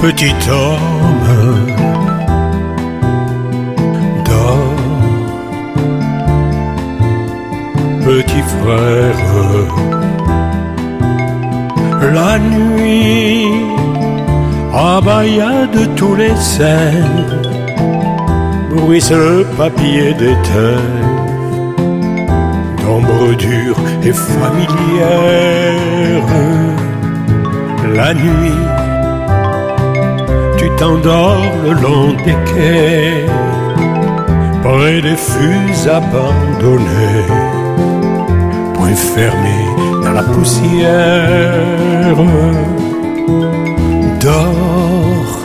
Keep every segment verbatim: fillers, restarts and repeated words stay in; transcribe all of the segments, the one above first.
petit homme, dors, petit frère. La nuit, à Bahia de tous les saints, bruisse le papier déteint, d'ombre dure et familière. La nuit, tu t'endors le long des quais, près des fûts abandonnés, point fermé dans la poussière. Dors,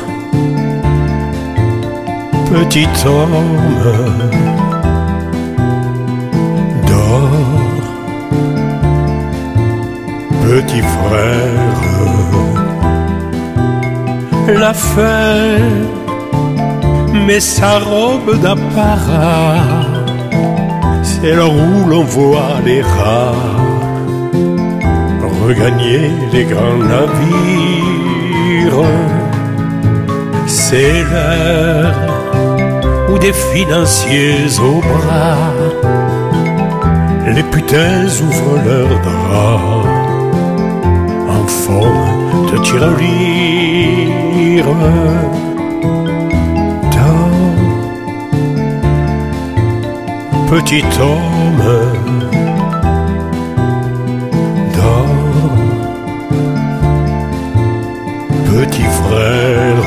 petit homme, dors, petit frère. La faim met sa robe d'apparat, c'est l'heure où l'on voit les rats regagner les grands navires. C'est l'heure où des financiers au bras, les putains ouvrent leurs draps en forme de tirelire. Dors, petit homme, dors, petit frère.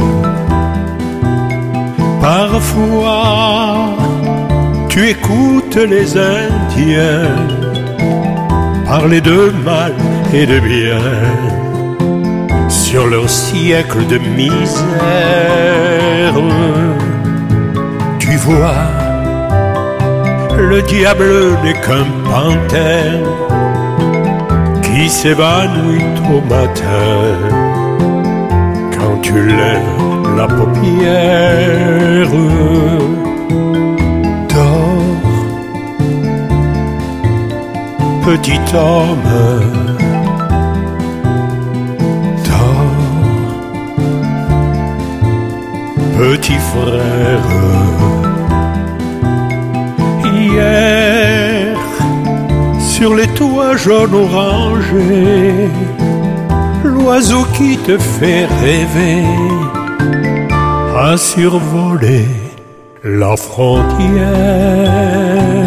Parfois, tu écoutes les Indiens parler de mal et de bien sur leur siècle de misère. Tu vois, le diable n'est qu'un pantin qui s'évanouit au matin quand tu lèves la paupière. Dors, petit homme, dors, petit frère. Hier, sur les toits jaunes orangés, l'oiseau qui te fait rêver a survolé la frontière.